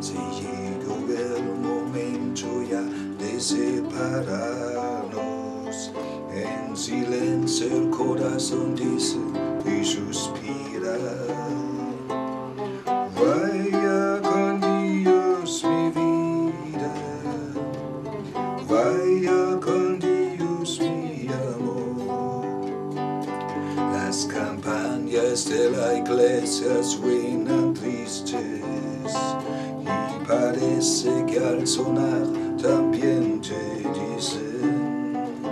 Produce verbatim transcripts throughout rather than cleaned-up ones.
Se llegó el momento ya de separarnos. En silencio el corazón dice y suspira. Vaya con Dios mi vida, vaya con Dios mi amor. Las campanas de la iglesia suenan tristes y parece que al sonar también te dicen: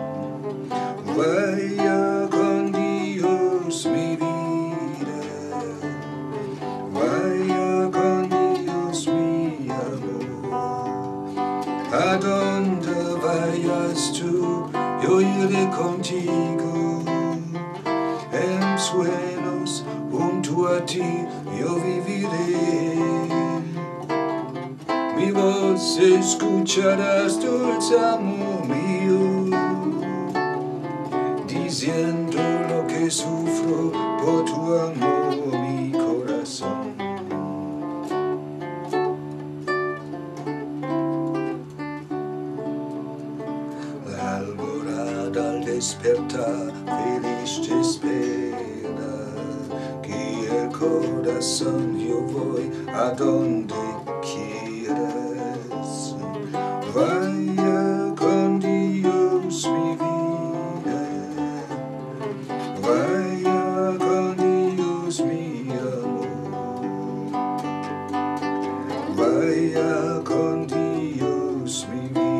vaya con Dios mi vida, vaya con Dios mi amor. A donde vayas tú, yo iré contigo. En sueños junto a ti yo viviré. Mi voz escucharás, dulce amor mío, diciendo lo que sufro por tu amor, mi corazón. La alborada al despertar feliz te espera, que el corazón yo voy a donde quieras. Vaya con Dios mi vida, vaya con Dios mi amor, vaya con Dios mi vida.